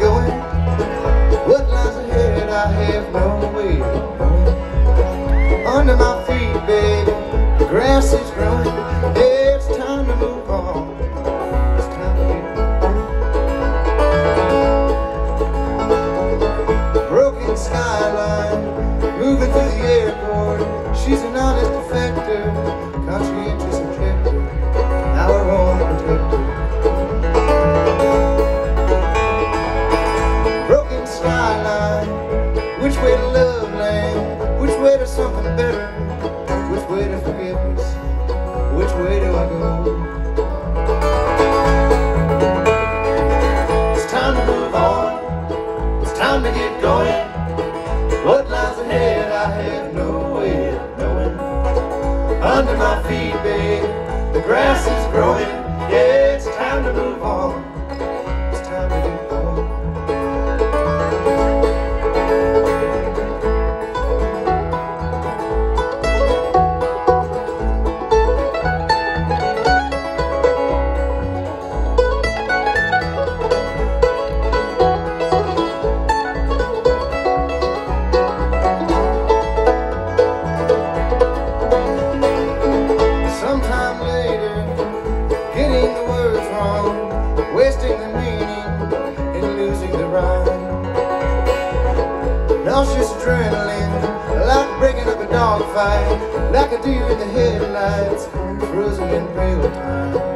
going. What lies ahead, I have no way of knowing. Under my feet, baby, the grass is growing. Yeah, it's time to move on. It's time to get broken skyline, moving through the airport. She's an honest defector, conscientious objector, our own protector. Broken skyline, which way to love land? Which way to something better? Which way to forgiveness? Which way do I go? It's time to move on. It's time to get going. What lies ahead, I have no way of knowing. Under my feet, babe, the grass is growing. Yeah, it's time to move on. It's time to get going. Getting the words wrong, wasting the meaning and losing the rhyme. Nauseous adrenaline, like breaking up a dogfight, like a deer in the headlights, frozen in real time.